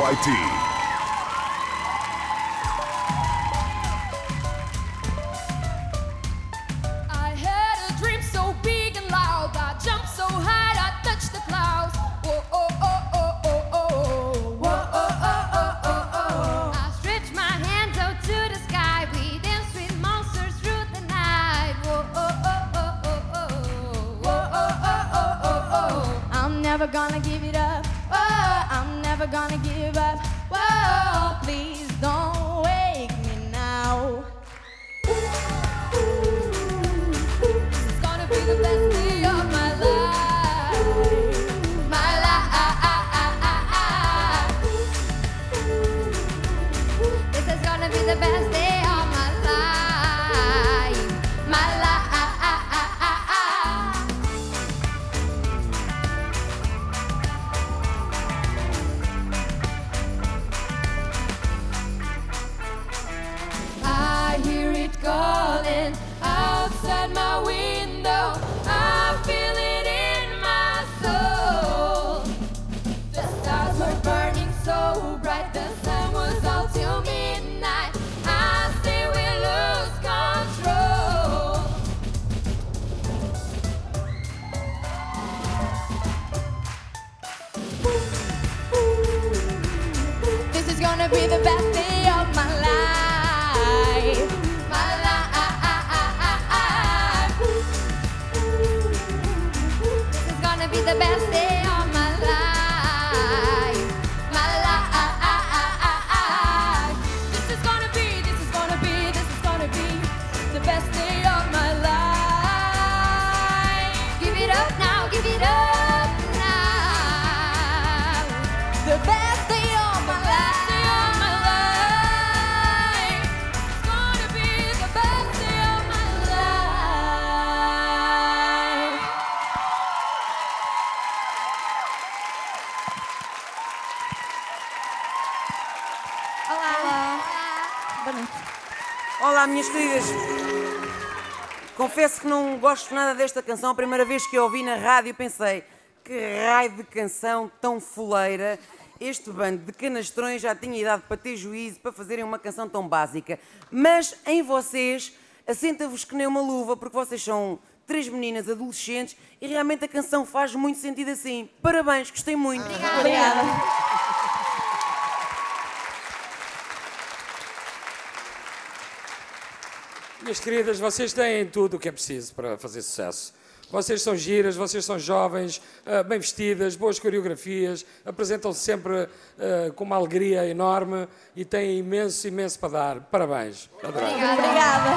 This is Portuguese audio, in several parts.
PYT. Gonna give it up. Oh, I'm never gonna give up. Whoa, please don't wake me now. This is gonna be the best day of my life. My life. This is gonna be the best day of my life. My life. Calling outside my window, I feel it in my soul. The stars were burning so bright, the sun was out till midnight. I say we lose control. This is gonna be the best day of my life. Be the best day of my life, my life. This is gonna be the best day of my life. Give it up now, give it up now. The best day of my life. It's gonna be the best day of my life. Olá, minhas queridas. Confesso que não gosto nada desta canção. A primeira vez que a ouvi na rádio pensei, que raio de canção tão foleira. Este bando de canastrões já tinha idade para ter juízo, para fazerem uma canção tão básica. Mas em vocês, assenta-vos que nem uma luva, porque vocês são três meninas adolescentes e realmente a canção faz muito sentido assim. Parabéns, gostei muito. Obrigada. Minhas queridas, vocês têm tudo o que é preciso para fazer sucesso. Vocês são giras, vocês são jovens, bem vestidas, boas coreografias, apresentam-se sempre com uma alegria enorme e têm imenso, imenso para dar. Parabéns. Obrigada.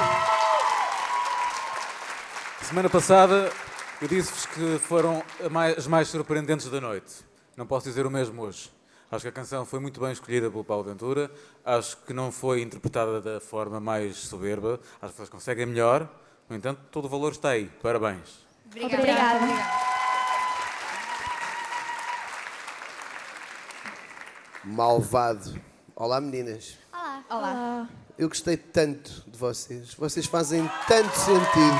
Semana passada eu disse-vos que foram as mais surpreendentes da noite. Não posso dizer o mesmo hoje. Acho que a canção foi muito bem escolhida pelo Paulo Ventura. Acho que não foi interpretada da forma mais soberba. Acho que vocês conseguem melhor. No entanto, todo o valor está aí. Parabéns. Obrigada. Malvado. Olá, meninas. Olá. Olá. Eu gostei tanto de vocês. Vocês fazem tanto sentido.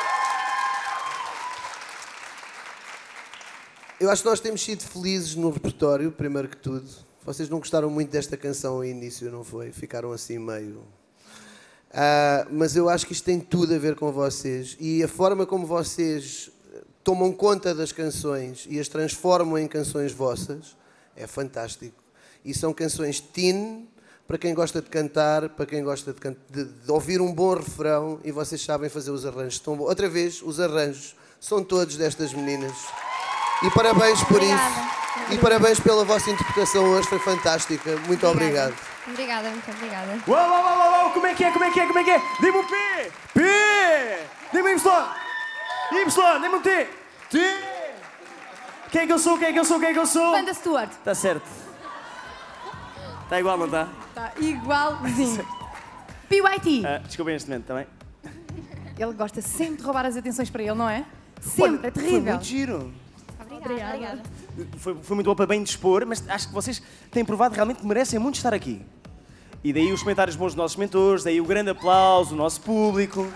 Eu acho que nós temos sido felizes no repertório, primeiro que tudo. Vocês não gostaram muito desta canção ao início, não foi? Ficaram assim meio... mas eu acho que isto tem tudo a ver com vocês. E a forma como vocês tomam conta das canções e as transformam em canções vossas é fantástico. E são canções teen, para quem gosta de cantar, para quem gosta de ouvir um bom refrão, e vocês sabem fazer os arranjos. Outra vez, os arranjos são todos destas meninas. E parabéns por isso. E parabéns pela vossa interpretação hoje, foi fantástica. Muito obrigado. Obrigada, muito obrigada. Uau, como é que é? Dê-me um P! P! Dê-me um Y! Y! Dê-me um T! T! Quem é que eu sou? Wanda Stewart. Está certo. Está igual, não está? Está igualzinho. PYT. Desculpem este momento, também. Ele gosta sempre de roubar as atenções para ele, não é? Sempre, é terrível. Foi muito giro. Obrigada. Foi muito bom para bem dispor, mas acho que vocês têm provado realmente que merecem muito estar aqui. E daí os comentários bons dos nossos mentores, daí o grande aplauso do nosso público.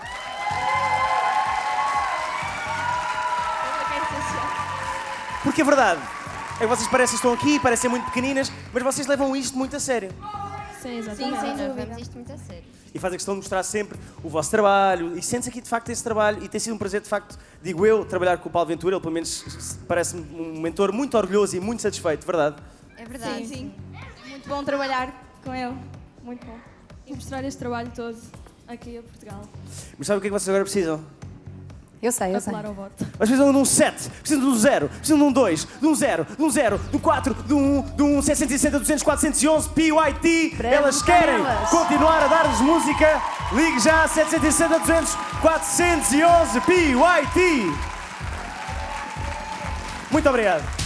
Porque é verdade, é que vocês parecem que estão aqui, parecem muito pequeninas, mas vocês levam isto muito a sério. Sim, exatamente. Sim, sem dúvida. Levamos isto muito a sério. E fazem questão de mostrar sempre o vosso trabalho e sentes aqui de facto esse trabalho e tem sido um prazer de facto, digo eu, trabalhar com o Paulo Ventura, ele pelo menos parece-me um mentor muito orgulhoso e muito satisfeito, verdade? É verdade. Sim. Muito bom trabalhar com ele, muito bom. E mostrar este trabalho todo aqui a Portugal. Mas sabe o que é que vocês agora precisam? Eu sei. Apelar ao voto. Vocês precisam de um 7, precisam de um 0, precisam de um 2, de um 0, de um 0, de um 4, de um 760, 200, 411, PYT. Elas querem continuar a dar-lhes música. Ligue já 760, 200, 411, PYT. Muito obrigado.